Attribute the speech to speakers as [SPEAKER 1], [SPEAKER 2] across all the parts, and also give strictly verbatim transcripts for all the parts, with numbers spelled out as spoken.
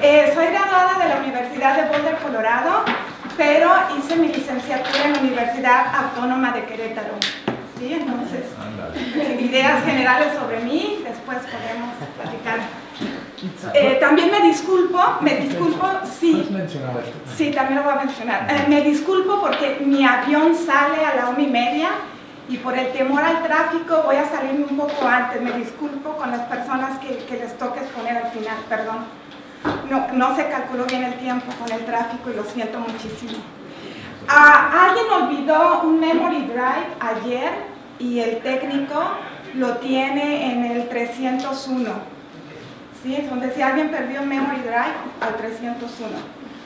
[SPEAKER 1] Eh, soy graduada de la Universidad de Boulder, Colorado, pero hice mi licenciatura en la Universidad Autónoma de Querétaro. ¿Sí? Entonces, ideas generales sobre mí, después podemos platicar. Eh, también me disculpo, me disculpo, sí, sí, también lo voy a mencionar. Eh, me disculpo porque mi avión sale a la una y media y por el temor al tráfico voy a salirme un poco antes. Me disculpo con las personas que, que les toque exponer al final, perdón. No, no se calculó bien el tiempo con el tráfico y lo siento muchísimo. Ah, alguien olvidó un memory drive ayer y el técnico lo tiene en el trescientos uno. ¿Sí? Es donde si alguien perdió un memory drive al trescientos uno.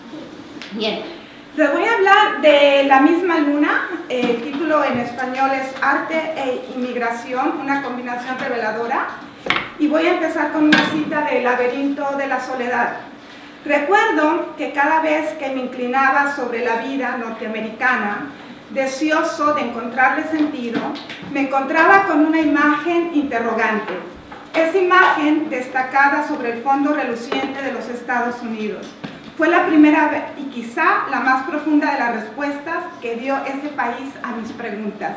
[SPEAKER 1] Bien, les voy a hablar de La misma luna. El título en español es Arte e Inmigración, una combinación reveladora. Y voy a empezar con una cita del Laberinto de la Soledad. Recuerdo que cada vez que me inclinaba sobre la vida norteamericana, deseoso de encontrarle sentido, me encontraba con una imagen interrogante. Esa imagen destacada sobre el fondo reluciente de los Estados Unidos. Fue la primera vez y quizá la más profunda de las respuestas que dio ese país a mis preguntas.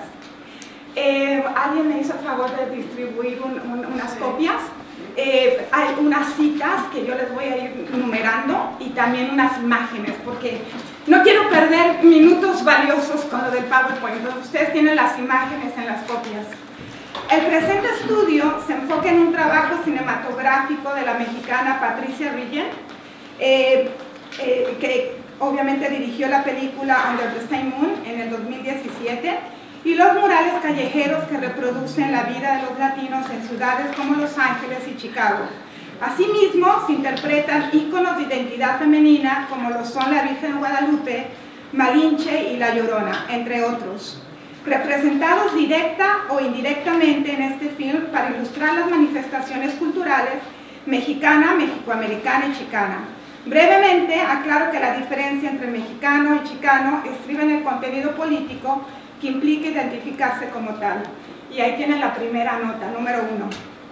[SPEAKER 1] Eh, ¿Alguien me hizo el favor de distribuir un, un, unas copias? Eh, hay unas citas que yo les voy a ir numerando y también unas imágenes, porque no quiero perder minutos valiosos con lo del PowerPoint. Entonces, ustedes tienen las imágenes en las copias. El presente estudio se enfoca en un trabajo cinematográfico de la mexicana Patricia Regan, eh, eh, que obviamente dirigió la película Under the Same Moon en el dos mil diecisiete, y los murales callejeros que reproducen la vida de los latinos en ciudades como Los Ángeles y Chicago. Asimismo, se interpretan íconos de identidad femenina como lo son la Virgen de Guadalupe, Malinche y La Llorona, entre otros, representados directa o indirectamente en este film para ilustrar las manifestaciones culturales mexicana, mexicoamericana y chicana. Brevemente, aclaro que la diferencia entre mexicano y chicano estriba en el contenido político que implica identificarse como tal. Y ahí tienen la primera nota, número uno.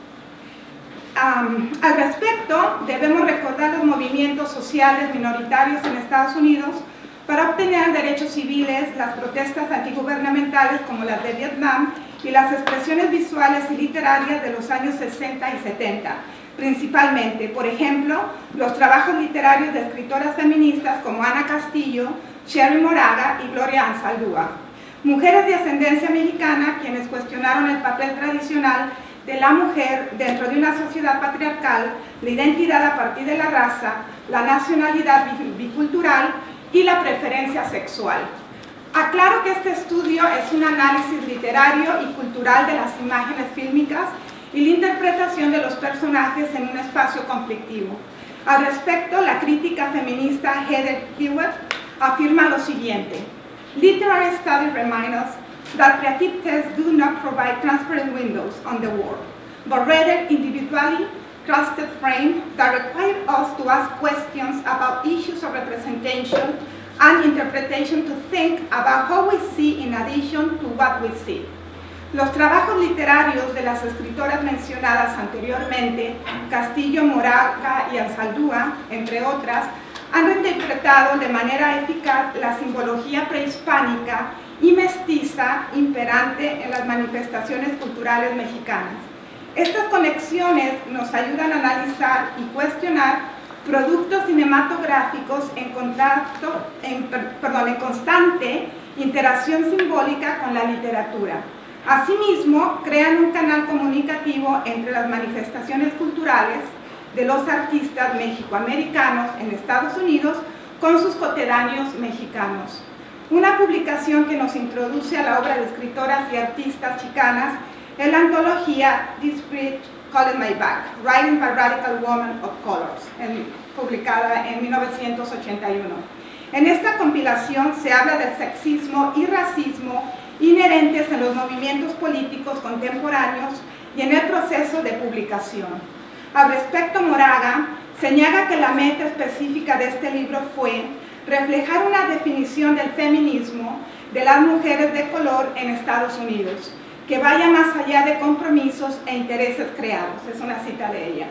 [SPEAKER 1] Um, al respecto, debemos recordar los movimientos sociales minoritarios en Estados Unidos para obtener derechos civiles, las protestas antigubernamentales como las de Vietnam y las expresiones visuales y literarias de los años sesenta y setenta. Principalmente, por ejemplo, los trabajos literarios de escritoras feministas como Ana Castillo, Cherry Moraga y Gloria Anzaldúa. Mujeres de ascendencia mexicana quienes cuestionaron el papel tradicional de la mujer dentro de una sociedad patriarcal, la identidad a partir de la raza, la nacionalidad bicultural y la preferencia sexual. Aclaro que este estudio es un análisis literario y cultural de las imágenes fílmicas y la interpretación de los personajes en un espacio conflictivo. Al respecto, la crítica feminista Heather Hewitt afirma lo siguiente: Literary studies remind us that creative texts do not provide transparent windows on the world, but rather individually crafted frames that require us to ask questions about issues of representation and interpretation, to think about how we see in addition to what we see. Los trabajos literarios de las escritoras mencionadas anteriormente, Castillo, Moraga y Anzaldúa, entre otras, han reinterpretado de manera eficaz la simbología prehispánica y mestiza imperante en las manifestaciones culturales mexicanas. Estas conexiones nos ayudan a analizar y cuestionar productos cinematográficos en, contacto, en, perdón, en constante interacción simbólica con la literatura. Asimismo, crean un canal comunicativo entre las manifestaciones culturales de los artistas mexicoamericanos en Estados Unidos con sus coetáneos mexicanos. Una publicación que nos introduce a la obra de escritoras y artistas chicanas es la antología This Bridge Called My Back, Writing by Radical Women of Colors, en, publicada en mil novecientos ochenta y uno. En esta compilación se habla del sexismo y racismo inherentes en los movimientos políticos contemporáneos y en el proceso de publicación. Al respecto, Moraga señala que la meta específica de este libro fue reflejar una definición del feminismo de las mujeres de color en Estados Unidos, que vaya más allá de compromisos e intereses creados. Es una cita de ella.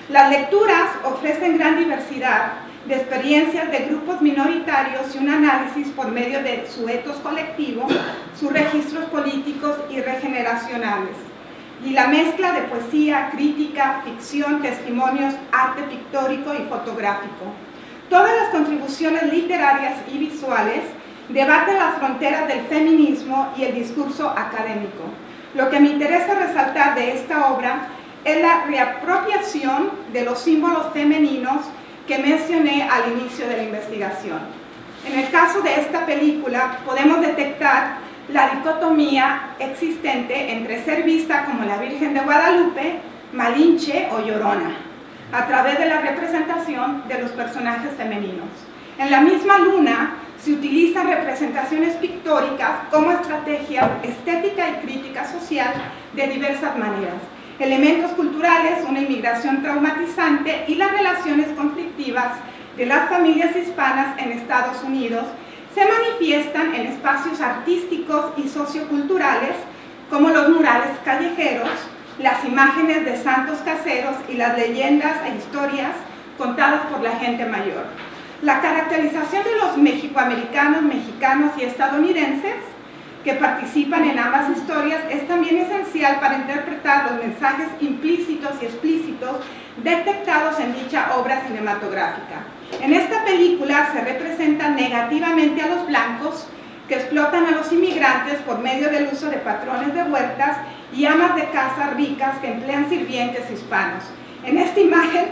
[SPEAKER 1] Las lecturas ofrecen gran diversidad de experiencias de grupos minoritarios y un análisis por medio de su etos colectivo, sus registros políticos y regeneracionales, y la mezcla de poesía, crítica, ficción, testimonios, arte pictórico y fotográfico. Todas las contribuciones literarias y visuales debaten las fronteras del feminismo y el discurso académico. Lo que me interesa resaltar de esta obra es la reapropiación de los símbolos femeninos que mencioné al inicio de la investigación. En el caso de esta película podemos detectar la dicotomía existente entre ser vista como la Virgen de Guadalupe, Malinche o Llorona, a través de la representación de los personajes femeninos. En la misma luna se utilizan representaciones pictóricas como estrategia estética y crítica social de diversas maneras. Elementos culturales, una inmigración traumatizante y las relaciones conflictivas de las familias hispanas en Estados Unidos se manifiestan en espacios artísticos y socioculturales como los murales callejeros, las imágenes de santos caseros y las leyendas e historias contadas por la gente mayor. La caracterización de los mexicoamericanos, mexicanos y estadounidenses que participan en ambas historias es también esencial para interpretar los mensajes implícitos y explícitos detectados en dicha obra cinematográfica. En esta película se representan negativamente a los blancos que explotan a los inmigrantes por medio del uso de patrones de huertas y amas de casa ricas que emplean sirvientes hispanos. En esta imagen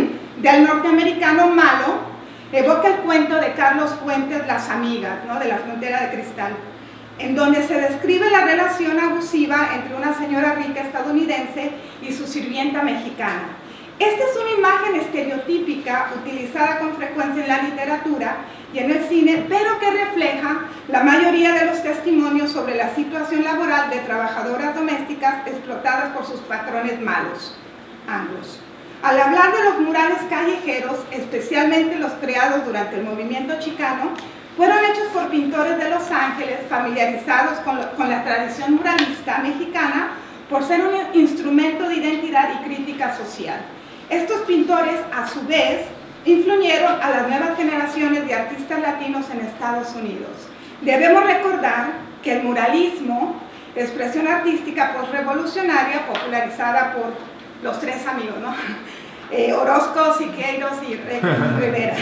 [SPEAKER 1] del norteamericano malo evoca el cuento de Carlos Fuentes, Las Amigas, ¿no?, de la Frontera de Cristal, en donde se describe la relación abusiva entre una señora rica estadounidense y su sirvienta mexicana. Esta es una imagen estereotípica utilizada con frecuencia en la literatura y en el cine, pero que refleja la mayoría de los testimonios sobre la situación laboral de trabajadoras domésticas explotadas por sus patrones malos, anglos. Al hablar de los murales callejeros, especialmente los creados durante el movimiento chicano, fueron hechos por pintores de Los Ángeles familiarizados con, lo, con la tradición muralista mexicana por ser un instrumento de identidad y crítica social. Estos pintores, a su vez, influyeron a las nuevas generaciones de artistas latinos en Estados Unidos. Debemos recordar que el muralismo, expresión artística postrevolucionaria popularizada por los tres amigos, ¿no? eh, Orozco, Siqueiros y Rivera,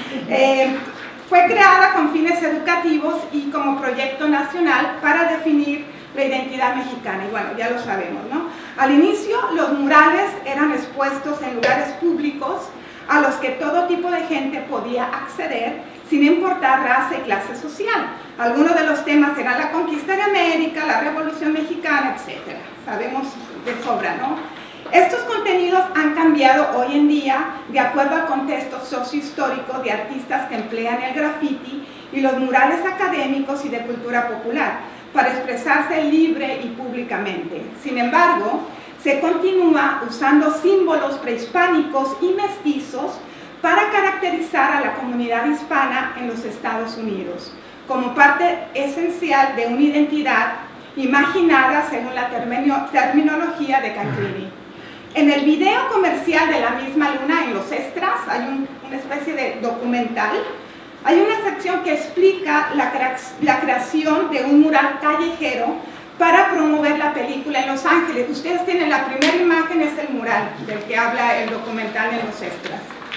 [SPEAKER 1] eh, fue creada con fines educativos y como proyecto nacional para definir la identidad mexicana, y bueno, ya lo sabemos, ¿no? Al inicio, los murales eran expuestos en lugares públicos a los que todo tipo de gente podía acceder, sin importar raza y clase social. Algunos de los temas eran la conquista de América, la Revolución Mexicana, etcétera. Sabemos de sobra, ¿no? Estos contenidos han cambiado hoy en día de acuerdo al contexto sociohistórico de artistas que emplean el graffiti y los murales académicos y de cultura popular para expresarse libre y públicamente. Sin embargo, se continúa usando símbolos prehispánicos y mestizos para caracterizar a la comunidad hispana en los Estados Unidos, como parte esencial de una identidad imaginada según la terminología de Canclini. En el video comercial de La Misma Luna, en los extras, hay un, una especie de documental. Hay una sección que explica la, crea la creación de un mural callejero para promover la película en Los Ángeles. Ustedes tienen la primera imagen, es el mural del que habla el documental en los extras.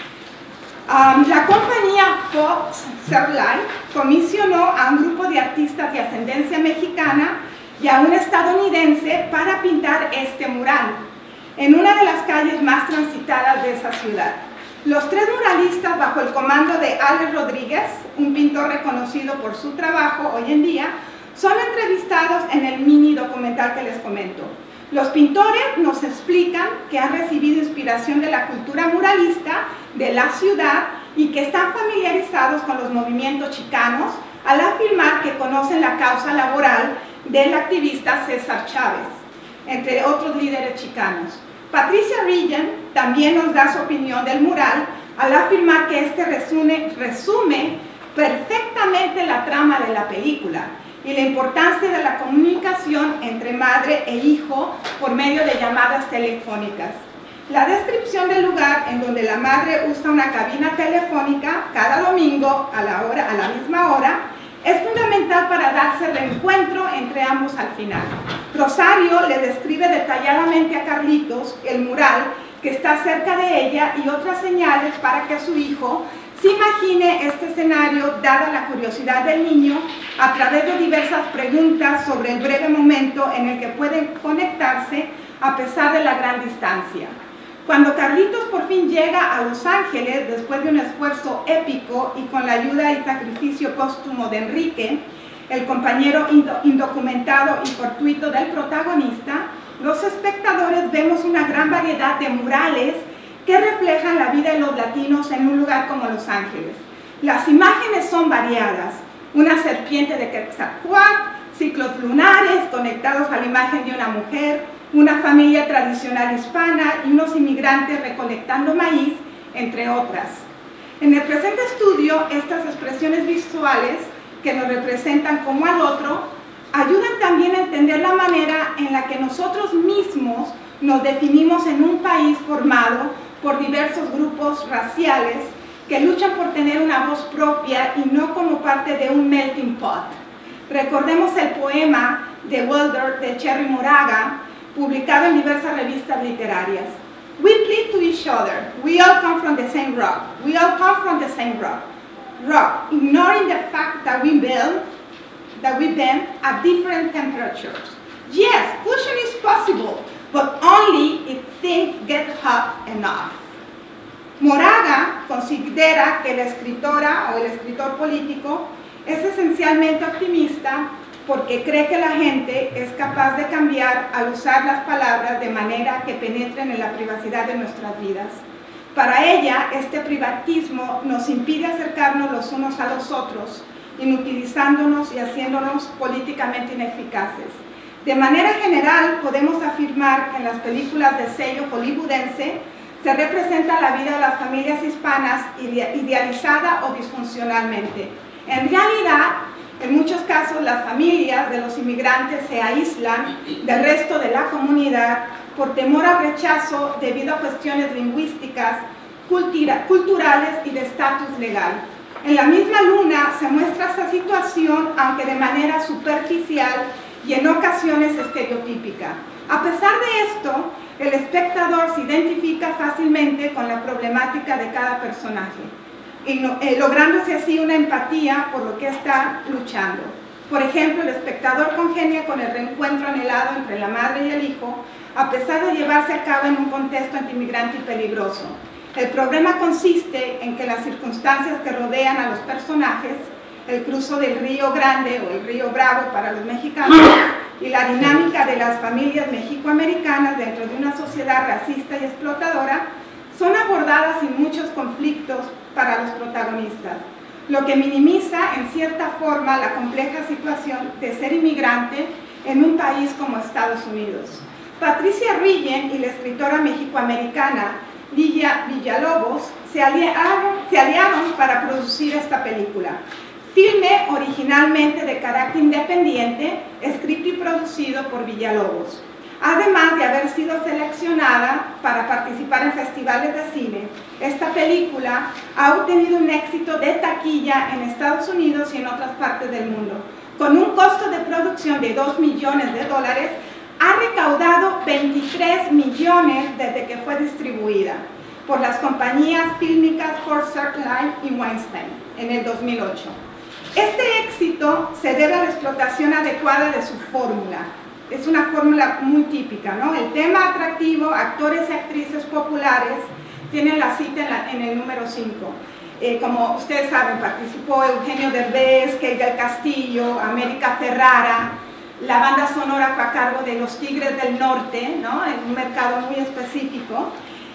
[SPEAKER 1] Um, la compañía Fox Searchlight comisionó a un grupo de artistas de ascendencia mexicana y a un estadounidense para pintar este mural en una de las calles más transitadas de esa ciudad. Los tres muralistas, bajo el comando de Alex Rodríguez, un pintor reconocido por su trabajo hoy en día, son entrevistados en el mini documental que les comento. Los pintores nos explican que han recibido inspiración de la cultura muralista de la ciudad y que están familiarizados con los movimientos chicanos al afirmar que conocen la causa laboral del activista César Chávez, entre otros líderes chicanos. Patricia Regan también nos da su opinión del mural al afirmar que este resume, resume perfectamente la trama de la película y la importancia de la comunicación entre madre e hijo por medio de llamadas telefónicas. La descripción del lugar en donde la madre usa una cabina telefónica cada domingo a la, hora, a la misma hora es fundamental para darse reencuentro entre ambos al final. Rosario le describe detalladamente a Carlitos el mural que está cerca de ella y otras señales para que su hijo se imagine este escenario dada la curiosidad del niño a través de diversas preguntas sobre el breve momento en el que pueden conectarse a pesar de la gran distancia. Cuando Carlitos por fin llega a Los Ángeles, después de un esfuerzo épico y con la ayuda y sacrificio póstumo de Enrique, el compañero indocumentado y fortuito del protagonista, los espectadores vemos una gran variedad de murales que reflejan la vida de los latinos en un lugar como Los Ángeles. Las imágenes son variadas, una serpiente de Quetzalcóatl, ciclos lunares conectados a la imagen de una mujer, una familia tradicional hispana y unos inmigrantes recolectando maíz, entre otras. En el presente estudio, estas expresiones visuales que nos representan como al otro, ayudan también a entender la manera en la que nosotros mismos nos definimos en un país formado por diversos grupos raciales que luchan por tener una voz propia y no como parte de un melting pot. Recordemos el poema de Wilder de Cherry Moraga, publicado en diversas revistas literarias. We plead to each other. We all come from the same rock. We all come from the same rock. Rock, ignoring the fact that we build, that we bend at different temperatures. Yes, fusion is possible, but only if things get hot enough. Moraga considera que la escritora o el escritor político es esencialmente optimista porque cree que la gente es capaz de cambiar al usar las palabras de manera que penetren en la privacidad de nuestras vidas. Para ella, este privatismo nos impide acercarnos los unos a los otros, inutilizándonos y haciéndonos políticamente ineficaces. De manera general, podemos afirmar que en las películas de sello hollywoodense se representa la vida de las familias hispanas idealizada o disfuncionalmente. En realidad, en muchos casos, las familias de los inmigrantes se aíslan del resto de la comunidad por temor al rechazo debido a cuestiones lingüísticas, cultura, culturales y de estatus legal. En La misma luna se muestra esa situación, aunque de manera superficial y en ocasiones estereotípica. A pesar de esto, el espectador se identifica fácilmente con la problemática de cada personaje, y no, eh, lográndose así una empatía por lo que está luchando. Por ejemplo, el espectador congenia con el reencuentro anhelado entre la madre y el hijo, a pesar de llevarse a cabo en un contexto antimigrante y peligroso. El problema consiste en que las circunstancias que rodean a los personajes, el cruce del Río Grande o el Río Bravo para los mexicanos, y la dinámica de las familias mexicoamericanas dentro de una sociedad racista y explotadora, son abordadas sin muchos conflictos para los protagonistas, lo que minimiza en cierta forma la compleja situación de ser inmigrante en un país como Estados Unidos. Patricia Rillen y la escritora mexicoamericana Lilia Villalobos se aliaron, se aliaron para producir esta película. Filme originalmente de carácter independiente, escrito y producido por Villalobos. Además de haber sido seleccionada para participar en festivales de cine, esta película ha obtenido un éxito de taquilla en Estados Unidos y en otras partes del mundo. Con un costo de producción de dos millones de dólares, ha recaudado veintitrés millones desde que fue distribuida por las compañías fílmicas Ford Searchlight y Weinstein en el dos mil ocho. Este éxito se debe a la explotación adecuada de su fórmula. Es una fórmula muy típica, ¿no? El tema atractivo, actores y actrices populares, tienen la cita en, la, en el número cinco. Eh, como ustedes saben, participó Eugenio Derbez, Kate del Castillo, América Ferrara. La banda sonora fue a cargo de Los Tigres del Norte, ¿no? En un mercado muy específico.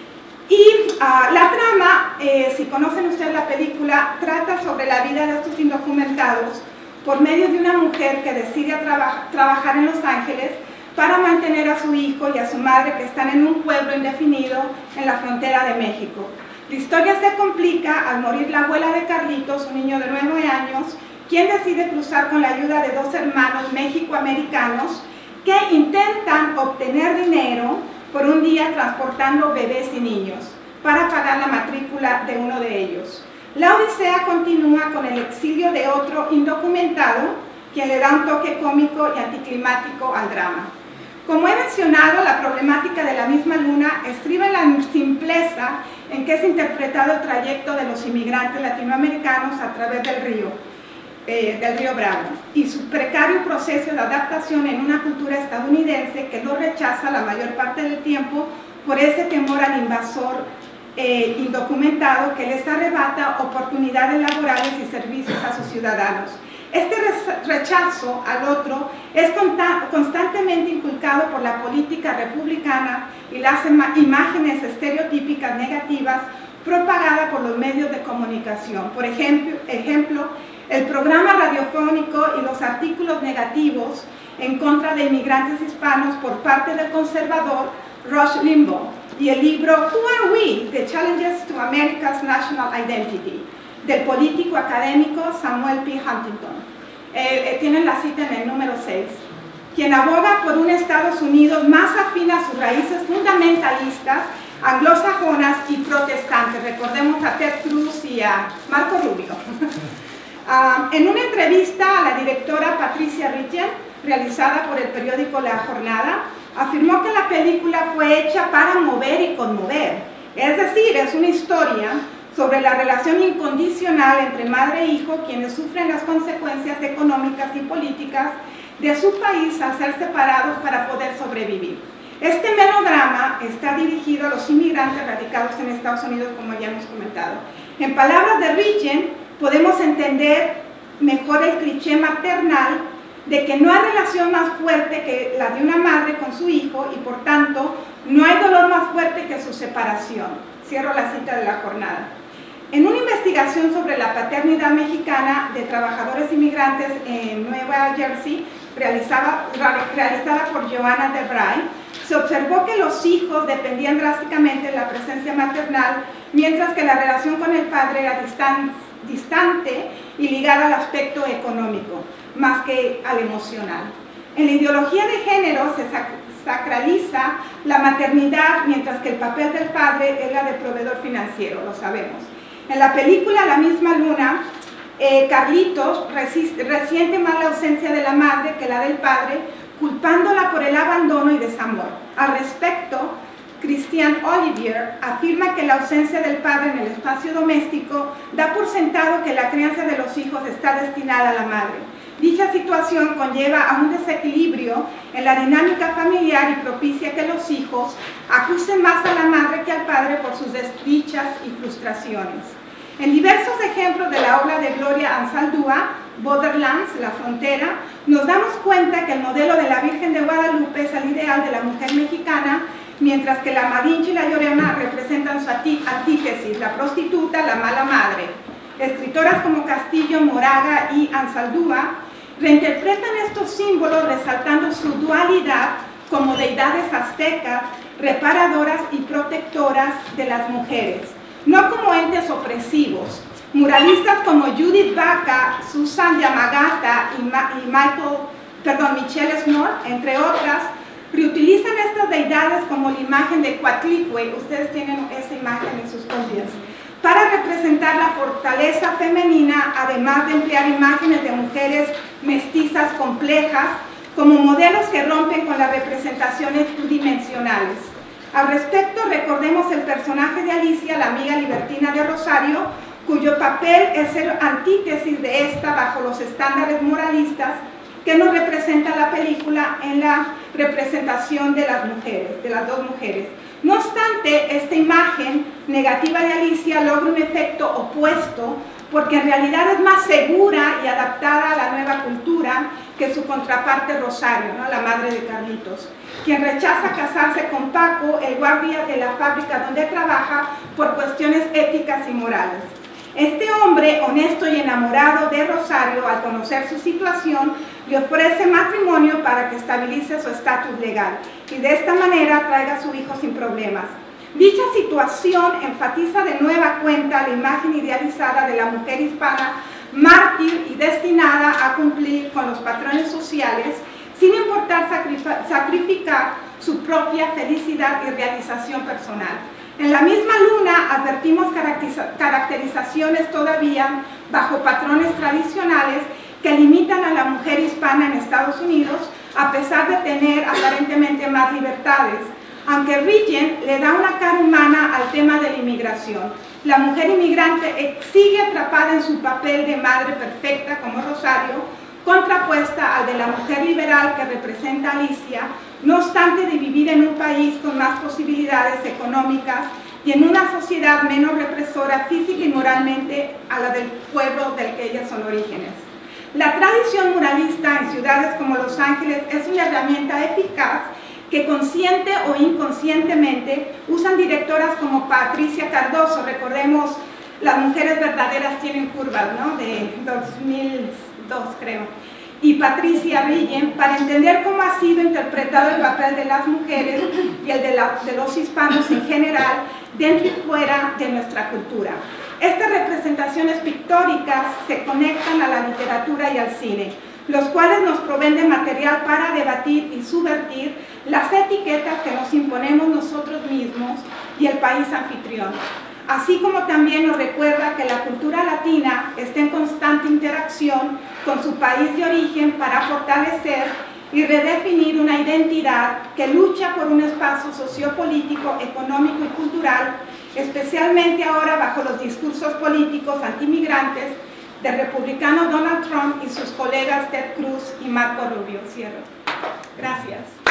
[SPEAKER 1] Y uh, la trama, eh, si conocen ustedes la película, trata sobre la vida de estos indocumentados por medio de una mujer que decide traba trabajar en Los Ángeles para mantener a su hijo y a su madre que están en un pueblo indefinido en la frontera de México. La historia se complica al morir la abuela de Carlitos, un niño de nueve años, quien decide cruzar con la ayuda de dos hermanos mexicoamericanos que intentan obtener dinero por un día transportando bebés y niños para pagar la matrícula de uno de ellos. La odisea continúa con el exilio de otro indocumentado, quien le da un toque cómico y anticlimático al drama. Como he mencionado, la problemática de La misma luna estriba en la simpleza en que es interpretado el trayecto de los inmigrantes latinoamericanos a través del río, eh, del río Bravo, y su precario proceso de adaptación en una cultura estadounidense que lo rechaza la mayor parte del tiempo por ese temor al invasor eh, indocumentado que les arrebata oportunidades laborales y servicios a sus ciudadanos. Este rechazo al otro es constantemente inculcado por la política republicana y las imágenes estereotípicas negativas propagadas por los medios de comunicación. Por ejemplo, ejemplo, el programa radiofónico y los artículos negativos en contra de inmigrantes hispanos por parte del conservador Rush Limbaugh y el libro Who Are We? The Challenges to America's National Identity, del político académico Samuel P. Huntington. Eh, eh, tienen la cita en el número seis, quien aboga por un Estados Unidos más afín a sus raíces fundamentalistas, anglosajonas y protestantes. Recordemos a Ted Cruz y a Marco Rubio. uh, en una entrevista a la directora Patricia Richard, realizada por el periódico La Jornada, afirmó que la película fue hecha para mover y conmover. Es decir, es una historia sobre la relación incondicional entre madre e hijo, quienes sufren las consecuencias económicas y políticas de su país al ser separados para poder sobrevivir. Este melodrama está dirigido a los inmigrantes radicados en Estados Unidos, como ya hemos comentado. En palabras de Richen, podemos entender mejor el cliché maternal de que no hay relación más fuerte que la de una madre con su hijo y, por tanto, no hay dolor más fuerte que su separación. Cierro la cita de La Jornada. En una investigación sobre la paternidad mexicana de trabajadores inmigrantes en Nueva Jersey, realizada, realizada por Joanna DeBray, se observó que los hijos dependían drásticamente de la presencia maternal, mientras que la relación con el padre era distan, distante y ligada al aspecto económico, más que al emocional. En la ideología de género se sacraliza la maternidad, mientras que el papel del padre es la de proveedor financiero, lo sabemos. En la película La misma luna, eh, Carlitos resiste, resiente más la ausencia de la madre que la del padre, culpándola por el abandono y desamor. Al respecto, Christian Olivier afirma que la ausencia del padre en el espacio doméstico da por sentado que la crianza de los hijos está destinada a la madre. Dicha situación conlleva a un desequilibrio en la dinámica familiar y propicia que los hijos acusen más a la madre que al padre por sus desdichas y frustraciones. En diversos ejemplos de la obra de Gloria Anzaldúa, Borderlands, La Frontera, nos damos cuenta que el modelo de la Virgen de Guadalupe es el ideal de la mujer mexicana, mientras que la Malinche y la Llorona representan su antítesis, la prostituta, la mala madre. Escritoras como Castillo, Moraga y Anzaldúa reinterpretan estos símbolos resaltando su dualidad como deidades aztecas, reparadoras y protectoras de las mujeres, no como entes opresivos. Muralistas como Judith Baca, Susan Yamagata y, Ma y Michael, perdón, Michelle Snor, entre otras, reutilizan estas deidades como la imagen de Coatlicue, ustedes tienen esa imagen en sus copias, para representar la fortaleza femenina, además de emplear imágenes de mujeres mestizas complejas como modelos que rompen con las representaciones unidimensionales. Al respecto, recordemos el personaje de Alicia, la amiga libertina de Rosario, cuyo papel es ser antítesis de esta bajo los estándares moralistas que nos representa la película en la representación de las mujeres, de las dos mujeres. No obstante, esta imagen negativa de Alicia logra un efecto opuesto porque en realidad es más segura y adaptada a la nueva cultura que su contraparte Rosario, ¿no? La madre de Carlitos, quien rechaza casarse con Paco, el guardia de la fábrica donde trabaja, por cuestiones éticas y morales. Este hombre, honesto y enamorado de Rosario, al conocer su situación, le ofrece matrimonio para que estabilice su estatus legal y de esta manera traiga a su hijo sin problemas. Dicha situación enfatiza de nueva cuenta la imagen idealizada de la mujer hispana, mártir y destinada a cumplir con los patrones sociales, sin importar sacrificar su propia felicidad y realización personal. En la misma luna advertimos caracterizaciones todavía bajo patrones tradicionales que limitan a la mujer hispana en Estados Unidos, a pesar de tener aparentemente más libertades, aunque Regent le da una cara humana al tema de la inmigración. La mujer inmigrante sigue atrapada en su papel de madre perfecta como Rosario, contrapuesta al de la mujer liberal que representa Alicia, no obstante de vivir en un país con más posibilidades económicas y en una sociedad menos represora física y moralmente a la del pueblo del que ellas son orígenes. La tradición muralista en ciudades como Los Ángeles es una herramienta eficaz que consciente o inconscientemente usan directoras como Patricia Cardoso. Recordemos, Las mujeres verdaderas tienen curvas, ¿no?, de dos mil dos, creo, y Patricia Regent, para entender cómo ha sido interpretado el papel de las mujeres y el de, la, de los hispanos en general dentro y fuera de nuestra cultura. Estas representaciones pictóricas se conectan a la literatura y al cine, los cuales nos proveen de material para debatir y subvertir las etiquetas que nos imponemos nosotros mismos y el país anfitrión, así como también nos recuerda que la cultura latina está en constante interacción con su país de origen para fortalecer y redefinir una identidad que lucha por un espacio sociopolítico, económico y cultural, especialmente ahora bajo los discursos políticos antimigrantes del republicano Donald Trump y sus colegas Ted Cruz y Marco Rubio. Cierro. Gracias.